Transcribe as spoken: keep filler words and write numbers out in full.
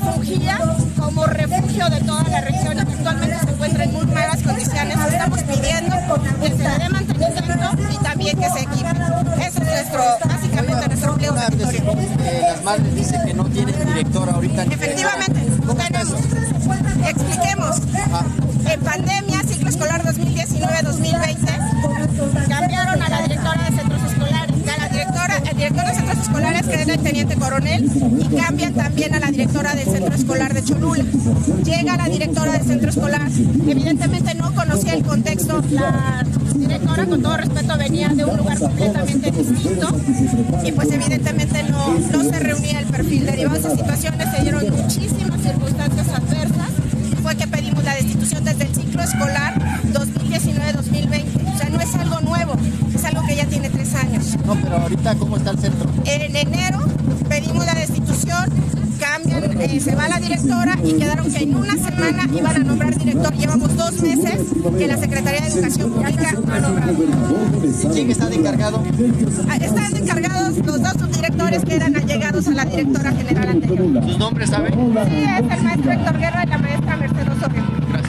fungía como refugio de toda la región y actualmente se encuentra en muy malas condiciones. Estamos pidiendo que se le dé mantenimiento y también que se equipe. Eso es nuestro, básicamente nuestro pliego petitorio. Las madres dicen que no tienen director ahorita. Efectivamente, tenemos. Expliquemos. En pandemia, ciclo escolar dos mil diecinueve dos mil veinte, cambiaron a la directora de centros escolares. A la directora, el director de centros escolares, que era el teniente coronel, y cambian también a la directora del centro escolar de Cholula. Llega la directora del centro escolar, evidentemente no conocía el contexto. La directora, con todo respeto, venía de un lugar completamente distinto y pues evidentemente no, no se reunía el perfil. Derivadas de situaciones, se dieron muchísimas circunstancias adversas. Fue que pedimos la destitución desde el ciclo escolar dos mil diecinueve dos mil veinte. O sea, no es algo nuevo, es algo que ya tiene tres años. No, pero ahorita, ¿cómo está el centro? En enero pedimos la destitución, cambian, eh, se va la directora y quedaron que en una semana iban a nombrar director. Llevamos dos meses que la Secretaría de Educación Pública no ha nombrado. ¿Quién está de encargado? Están encargados los dos subdirectores que eran allegados a la directora general anterior. ¿Sus nombres saben? Sí, es el maestro Héctor Guerra y la maestra Mercedes Osorio. Gracias.